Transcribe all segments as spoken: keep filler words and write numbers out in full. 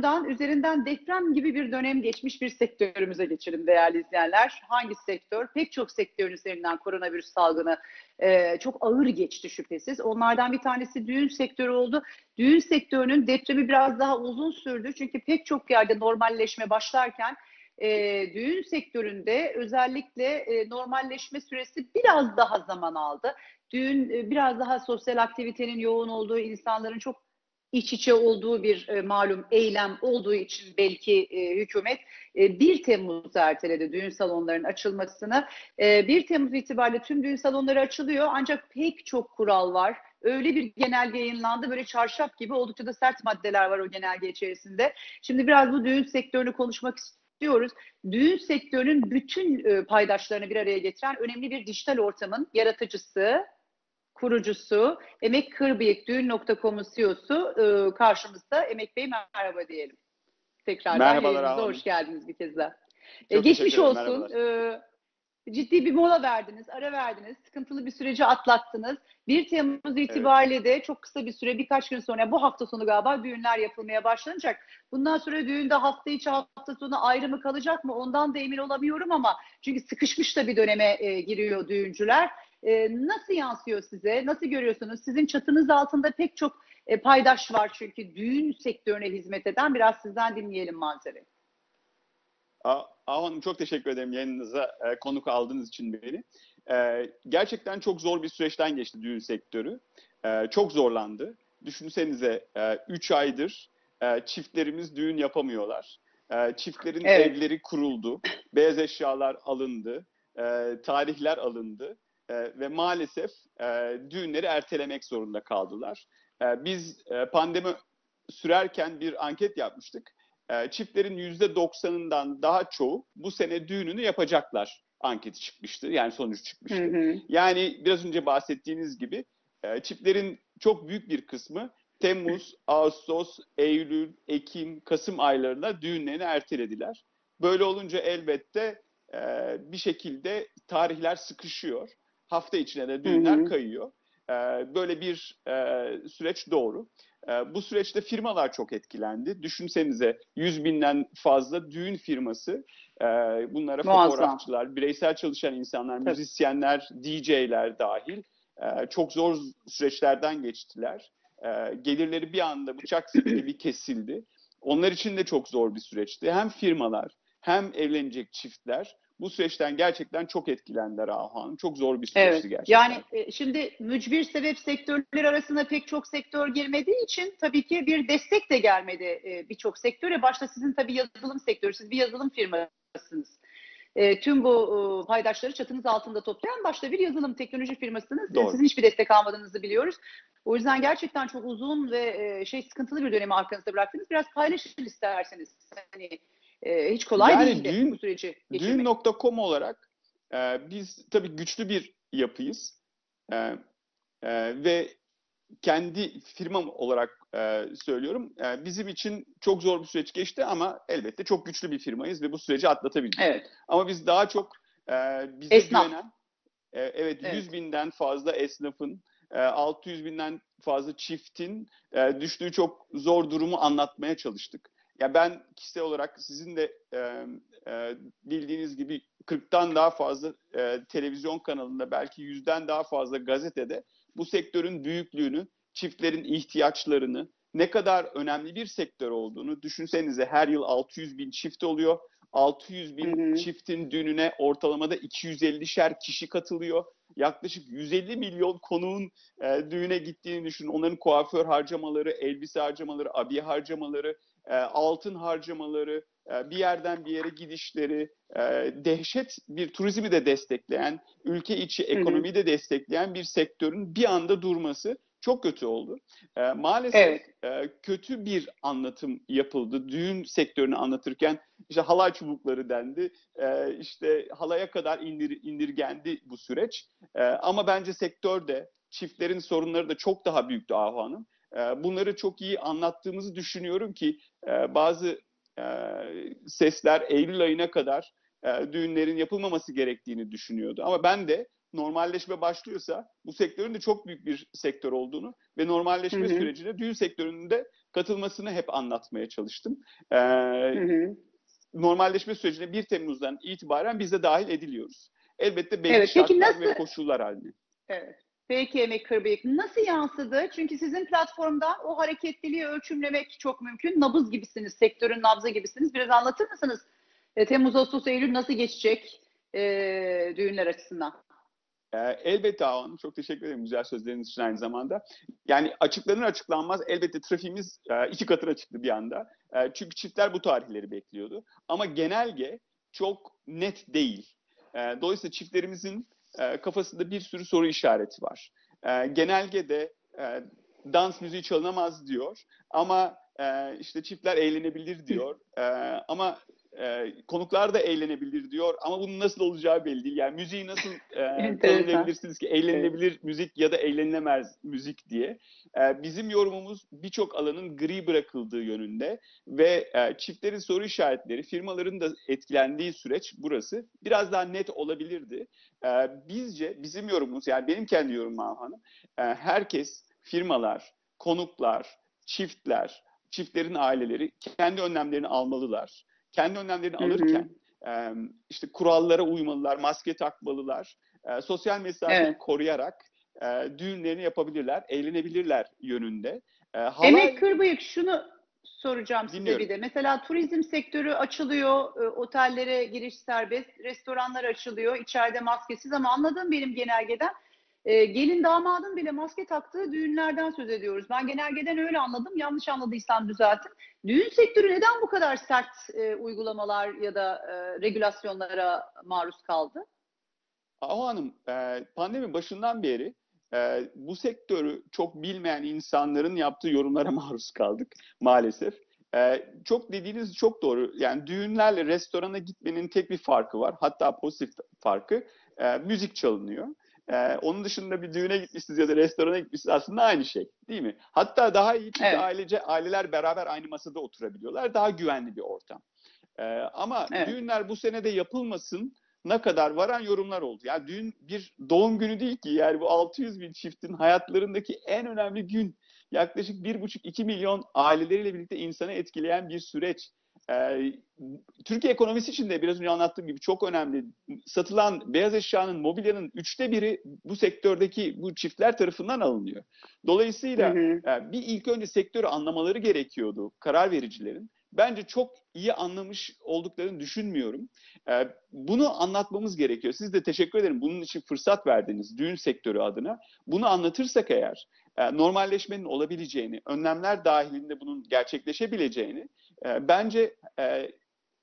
buradan üzerinden deprem gibi bir dönem geçmiş bir sektörümüze geçelim değerli izleyenler. Hangi sektör? Pek çok sektörün üzerinden koronavirüs salgını e, çok ağır geçti şüphesiz. Onlardan bir tanesi düğün sektörü oldu. Düğün sektörünün depremi biraz daha uzun sürdü. Çünkü pek çok yerde normalleşme başlarken e, düğün sektöründe özellikle e, normalleşme süresi biraz daha zaman aldı. Düğün e, biraz daha sosyal aktivitenin yoğun olduğu, insanların çok iç içe olduğu bir e, malum eylem olduğu için belki e, hükümet e, bir Temmuz erteledi düğün salonlarının açılmasını. E, bir Temmuz itibariyle tüm düğün salonları açılıyor ancak pek çok kural var. Öyle bir genelge yayınlandı, böyle çarşaf gibi oldukça da sert maddeler var o genelge içerisinde. Şimdi biraz bu düğün sektörünü konuşmak istiyoruz. Düğün sektörünün bütün e, paydaşlarını bir araya getiren önemli bir dijital ortamın yaratıcısı, kurucusu, Emek Kırbıyık Düğün nokta com'un C E O'su e, karşımızda. Emek Bey merhaba diyelim. Tekrardan Merhabalar yayınımıza Hanım. hoş geldiniz bir kez daha. E, Çok geçmiş teşekkür ederim. olsun. Merhabalar. E, ciddi bir mola verdiniz, ara verdiniz. Sıkıntılı bir süreci atlattınız. bir Temmuz Evet. itibariyle de çok kısa bir süre, birkaç gün sonra bu hafta sonu galiba düğünler yapılmaya başlanacak. Bundan sonra düğünde hafta içi hafta sonu ayrı mı kalacak mı? Ondan da emin olamıyorum ama çünkü sıkışmış da bir döneme e, giriyor düğüncüler. E, nasıl yansıyor size? Nasıl görüyorsunuz? Sizin çatınız altında pek çok e, paydaş var çünkü düğün sektörüne hizmet eden. Biraz sizden dinleyelim manzarayı. Ağa Hanım çok teşekkür ederim yayınınıza e, konuk aldığınız için beni. E, gerçekten çok zor bir süreçten geçti düğün sektörü. E, çok zorlandı. Düşünsenize üç aydır e, çiftlerimiz düğün yapamıyorlar. E, çiftlerin Evet. evleri kuruldu. Beyaz eşyalar alındı. E, tarihler alındı. E, ve maalesef e, düğünleri ertelemek zorunda kaldılar. E, biz e, pandemi sürerken bir anket yapmıştık. Çiftlerin yüzde doksanından daha çoğu bu sene düğününü yapacaklar anketi çıkmıştı. Yani sonuç çıkmıştı. Hı hı. Yani biraz önce bahsettiğiniz gibi çiftlerin çok büyük bir kısmı Temmuz, Ağustos, Eylül, Ekim, Kasım aylarında düğünlerini ertelediler. Böyle olunca elbette bir şekilde tarihler sıkışıyor. Hafta içine de düğünler Hı hı. kayıyor. Böyle bir süreç doğru. Bu süreçte firmalar çok etkilendi. Düşünsenize yüz binden fazla düğün firması, bunlara Muazzam. fotoğrafçılar, bireysel çalışan insanlar, Tabii. müzisyenler, D J'ler dahil çok zor süreçlerden geçtiler. Gelirleri bir anda bıçak gibi kesildi. Onlar için de çok zor bir süreçti. Hem firmalar hem evlenecek çiftler bu süreçten gerçekten çok etkilendiler Ahu Hanım. Çok zor bir Evet. süreçti gerçekten. Yani e, şimdi mücbir sebep sektörleri arasında pek çok sektör girmediği için tabii ki bir destek de gelmedi e, birçok sektöre. Başta sizin tabii yazılım sektörü, siz bir yazılım firmasısınız. E, tüm bu e, paydaşları çatınız altında toplayan başta bir yazılım teknoloji firmasısınız. E, Doğru. sizin hiçbir destek almadığınızı biliyoruz. O yüzden gerçekten çok uzun ve e, şey sıkıntılı bir dönemi arkanızda bıraktınız. Biraz paylaşın isterseniz. Hani e, hiç kolay Yani değildi düğün, bu süreci geçirmek. düğün nokta com olarak e, biz tabii güçlü bir yapıyız. E, e, ve kendi firmam olarak e, söylüyorum. E, bizim için çok zor bir süreç geçti ama elbette çok güçlü bir firmayız ve bu süreci atlatabildik. Evet. Ama biz daha çok e, bize Esnaf. güvenen, e, evet, Evet. yüz binden fazla esnafın, e, altı yüz binden fazla çiftin e, düştüğü çok zor durumu anlatmaya çalıştık. Ya ben kişisel olarak sizin de e, e, bildiğiniz gibi kırktan daha fazla e, televizyon kanalında, belki yüzden daha fazla gazetede bu sektörün büyüklüğünü, çiftlerin ihtiyaçlarını, ne kadar önemli bir sektör olduğunu düşünsenize. Her yıl altı yüz bin çift oluyor. altı yüz bin Hı hı. çiftin düğününe ortalamada iki yüz ellişer kişi katılıyor. Yaklaşık yüz elli milyon konuğun e, düğüne gittiğini düşünün. Onların kuaför harcamaları, elbise harcamaları, abiye harcamaları, e, altın harcamaları, e, bir yerden bir yere gidişleri, e, dehşet bir turizmi de destekleyen, ülke içi Hı hı. ekonomiyi de destekleyen bir sektörün bir anda durması çok kötü oldu. E, maalesef Evet. e, kötü bir anlatım yapıldı. Düğün sektörünü anlatırken işte halay çubukları dendi, e, işte halaya kadar indir, indirgendi bu süreç. E, ama bence sektörde çiftlerin sorunları da çok daha büyüktü Ahu Hanım. E, bunları çok iyi anlattığımızı düşünüyorum ki e, bazı e, sesler Eylül ayına kadar e, düğünlerin yapılmaması gerektiğini düşünüyordu. Ama ben de normalleşme başlıyorsa bu sektörün de çok büyük bir sektör olduğunu ve Hı normalleşme hı. sürecine düğün sektörünün de katılmasını hep anlatmaya çalıştım. Ee, Hı hı. Normalleşme sürecine bir Temmuz'dan itibaren biz de dahil ediliyoruz. Elbette belli Evet, peki şartlar ve nasıl? koşullar halinde. Evet. Peki Emek Kırbıyık nasıl yansıdı? Çünkü sizin platformda o hareketliliği ölçümlemek çok mümkün. Nabız gibisiniz, sektörün nabzı gibisiniz. Biraz anlatır mısınız? E, Temmuz, Ağustos, Eylül nasıl geçecek e, düğünler açısından? Ee, elbette Ağa Hanım, çok teşekkür ederim güzel sözleriniz için aynı zamanda. Yani açıklanır açıklanmaz elbette trafiğimiz e, iki katına çıktı bir anda. E, çünkü çiftler bu tarihleri bekliyordu. Ama genelge çok net değil. E, dolayısıyla çiftlerimizin e, kafasında bir sürü soru işareti var. E, genelgede e, dans müziği çalınamaz diyor. Ama e, işte çiftler eğlenebilir diyor. E, ama e, konuklar da eğlenebilir diyor ama bunun nasıl olacağı belli değil. Yani müziği nasıl e, Enteresan. tanımlayabilirsiniz ki Evet. eğlenilebilir müzik ya da eğlenilemez müzik diye. E, bizim yorumumuz birçok alanın gri bırakıldığı yönünde ve e, çiftlerin soru işaretleri, firmaların da etkilendiği süreç burası biraz daha net olabilirdi. E, bizce bizim yorumumuz, yani benim kendi yorumum Hanım, e, herkes, firmalar, konuklar, çiftler, çiftlerin aileleri kendi önlemlerini almalılar. Kendi önlemlerini Hı hı. alırken e, işte kurallara uymalılar, maske takmalılar, e, sosyal mesafeyi Evet. koruyarak e, düğünlerini yapabilirler, eğlenebilirler yönünde. E, Emek halay Kırbıyık şunu soracağım size bir dinliyorum. de. Mesela turizm sektörü açılıyor, e, otellere giriş serbest, restoranlar açılıyor, içeride maskesiz ama anladığım benim genelgeden e, gelin damadın bile maske taktığı düğünlerden söz ediyoruz. Ben genelgeden öyle anladım. Yanlış anladıysam düzeltin. Düğün sektörü neden bu kadar sert e, uygulamalar ya da e, regülasyonlara maruz kaldı? Ahu Hanım, e, pandemi başından beri e, bu sektörü çok bilmeyen insanların yaptığı yorumlara maruz kaldık maalesef. E, çok dediğiniz çok doğru. Yani düğünlerle restorana gitmenin tek bir farkı var. Hatta pozitif farkı. E, müzik çalınıyor. E, onun dışında bir düğüne gitmişsiniz ya da restorana gitmişsiniz aslında aynı şey, değil mi? Hatta daha iyi çünkü Evet, ailece aileler beraber aynı masada oturabiliyorlar. Daha güvenli bir ortam. Ee, ama evet. düğünler bu sene de yapılmasın ne kadar varan yorumlar oldu. Yani düğün bir doğum günü değil ki. Yani bu altı yüz bin çiftin hayatlarındaki en önemli gün. Yaklaşık bir buçuk iki milyon aileleriyle birlikte insanı etkileyen bir süreç. Ee, Türkiye ekonomisi için de biraz önce anlattığım gibi çok önemli. Satılan beyaz eşyanın, mobilyanın üçte biri bu sektördeki bu çiftler tarafından alınıyor. Hı Dolayısıyla hı. e, bir ilk önce sektörü anlamaları gerekiyordu karar vericilerin. Bence çok iyi anlamış olduklarını düşünmüyorum. Ee, bunu anlatmamız gerekiyor. Siz de teşekkür ederim bunun için fırsat verdiniz düğün sektörü adına. Bunu anlatırsak eğer e, normalleşmenin olabileceğini, önlemler dahilinde bunun gerçekleşebileceğini e, bence e,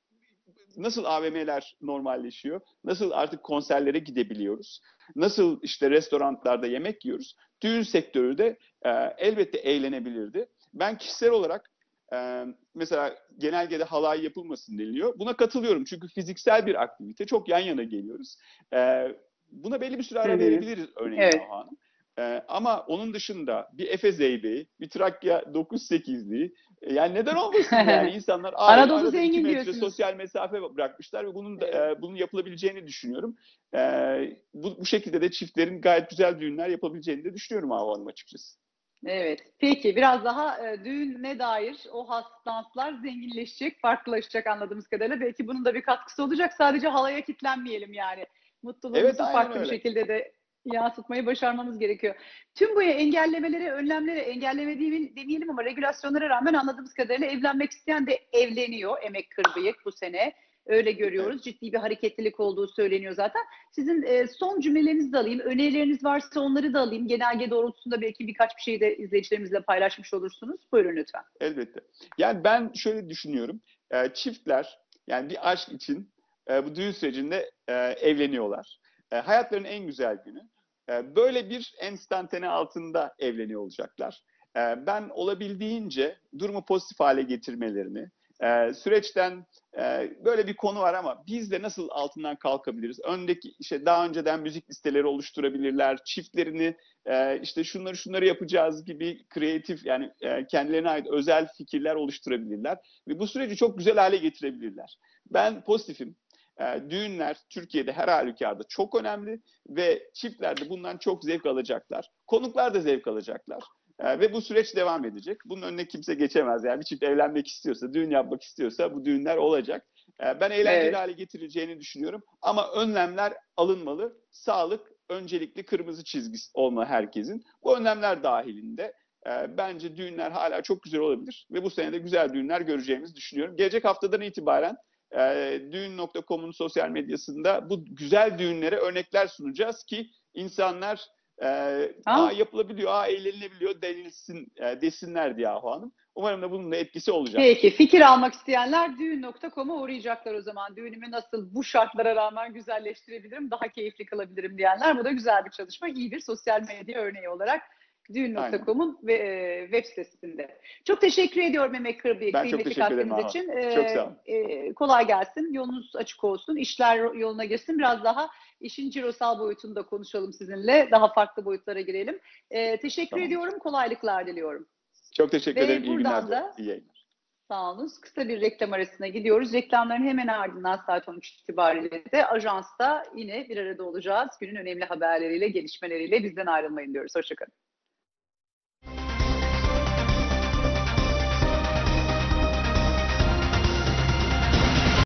nasıl A V M'ler normalleşiyor, nasıl artık konserlere gidebiliyoruz, nasıl işte restoranlarda yemek yiyoruz, düğün sektörü de e, elbette eğlenebilirdi. Ben kişisel olarak e, mesela genelgede halay yapılmasın deniliyor. Buna katılıyorum çünkü fiziksel bir aktivite. Çok yan yana geliyoruz. E, buna belli bir süre Hı ara hı. verebiliriz örneğin Evet. Ahu Hanım. E, ama onun dışında bir Efes Zeybeği, bir Trakya dokuz sekizliği, yani neden olmasın yani insanlar Anadolu arada iki zengin metre diyorsunuz. sosyal mesafe bırakmışlar ve bunun da, Evet. e, bunun yapılabileceğini düşünüyorum. E, bu, bu şekilde de çiftlerin gayet güzel düğünler yapabileceğini de düşünüyorum Hava Hanım açıkçası. Evet. Peki biraz daha e, düğüne dair o has danslar zenginleşecek, farklılaşacak anladığımız kadarıyla. Belki bunun da bir katkısı olacak. Sadece halaya kitlenmeyelim yani. Evet, Mutluluğumuzu aynen farklı bir öyle. şekilde de yansıtmayı başarmamız gerekiyor. Tüm bu engellemeleri, önlemleri, engelleme değil- demeyelim ama regülasyonlara rağmen anladığımız kadarıyla evlenmek isteyen de evleniyor Emek Kırbıyık bu sene. Öyle Evet. görüyoruz. Ciddi bir hareketlilik olduğu söyleniyor zaten. Sizin e, son cümlelerinizi de alayım. Önerileriniz varsa onları da alayım. Genelge doğrultusunda belki birkaç bir şey de izleyicilerimizle paylaşmış olursunuz. Buyurun lütfen. Elbette. Yani ben şöyle düşünüyorum. E, çiftler yani bir aşk için e, bu düğün sürecinde e, evleniyorlar. E, hayatlarının en güzel günü. E, böyle bir enstantane altında evleniyor olacaklar. E, ben olabildiğince durumu pozitif hale getirmelerini, e, süreçten e, böyle bir konu var ama biz de nasıl altından kalkabiliriz? Öndeki işte daha önceden müzik listeleri oluşturabilirler, çiftlerini e, işte şunları şunları yapacağız gibi kreatif yani e, kendilerine ait özel fikirler oluşturabilirler ve bu süreci çok güzel hale getirebilirler. Ben pozitifim. E, düğünler Türkiye'de her halükarda çok önemli ve çiftler de bundan çok zevk alacaklar. Konuklar da zevk alacaklar. E, ve bu süreç devam edecek. Bunun önüne kimse geçemez. Yani bir çift evlenmek istiyorsa, düğün yapmak istiyorsa bu düğünler olacak. E, ben eğlenceli Evet. hale getireceğini düşünüyorum. Ama önlemler alınmalı. Sağlık öncelikli kırmızı çizgisi olmalı herkesin. Bu önlemler dahilinde e, bence düğünler hala çok güzel olabilir. Ve bu sene de güzel düğünler göreceğimizi düşünüyorum. Gelecek haftadan itibaren e, düğün nokta com'un sosyal medyasında bu güzel düğünlere örnekler sunacağız ki insanlar e, aa Ha? yapılabiliyor, aa eğlenilebiliyor denilsin, e, desinler diye Ahu Hanım. Umarım da bunun da etkisi olacaktır. Peki, fikir almak isteyenler düğün nokta com'a uğrayacaklar o zaman. Düğünümü nasıl bu şartlara rağmen güzelleştirebilirim, daha keyifli kılabilirim diyenler. Bu da güzel bir çalışma, iyi bir sosyal medya örneği olarak düğün nokta Aynen. com'un web sitesinde. Çok teşekkür ediyorum Mehmet Kırbi'ye Ben çok kıymetli teşekkür ederim katkınız Ahu için. Hanım. Ee, Çok sağ olun. e, kolay gelsin, yolunuz açık olsun, işler yoluna girsin. Biraz daha işin cirosal boyutunu da konuşalım sizinle, daha farklı boyutlara girelim. Ee, teşekkür Tamam. ediyorum, kolaylıklar diliyorum. Çok teşekkür ederim. Ve İyi günler buradan diliyorum. da İyi yayınlar. sağ olun. Kısa bir reklam arasına gidiyoruz. Reklamların hemen ardından saat on üç itibariyle de ajansta yine bir arada olacağız. Günün önemli haberleriyle, gelişmeleriyle bizden ayrılmayın diyoruz. Hoşçakalın.